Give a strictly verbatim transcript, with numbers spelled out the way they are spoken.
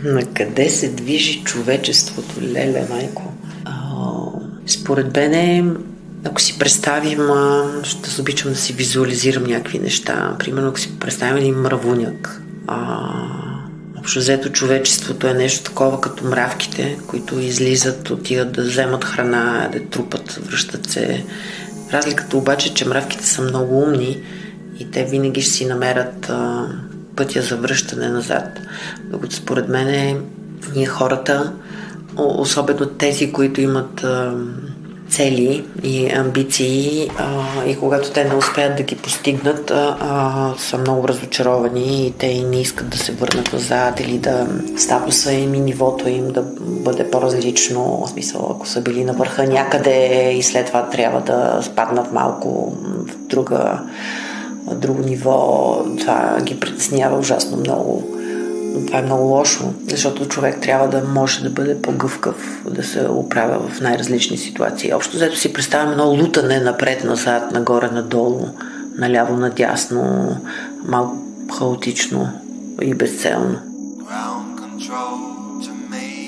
На къде се движи човечеството, леле, майко? А, според мен, ако си представим, ще се обичам да си визуализирам някакви неща. Примерно, ако си представим един мравуняк. А, общо взето човечеството е нещо такова като мравките, които излизат, отиват да вземат храна, да трупат, връщат се. Разликата обаче е, че мравките са много умни и те винаги ще си намерят а, пътя за връщане назад. Докато според мен е, ние хората, особено тези, които имат а, цели и амбиции а, и когато те не успеят да ги постигнат, а, а, са много разочаровани и те не искат да се върнат назад или да статуса им и нивото им да бъде по-различно. В смисъл, ако са били на върха някъде и след това трябва да спаднат малко в друга, в друго ниво, това ги притеснява ужасно много. Това е много лошо, защото човек трябва да може да бъде по-гъвкав, да се оправя в най-различни ситуации. Общо взето си представяме едно лутане напред-назад, нагоре-надолу, наляво-надясно, малко хаотично и безцелно.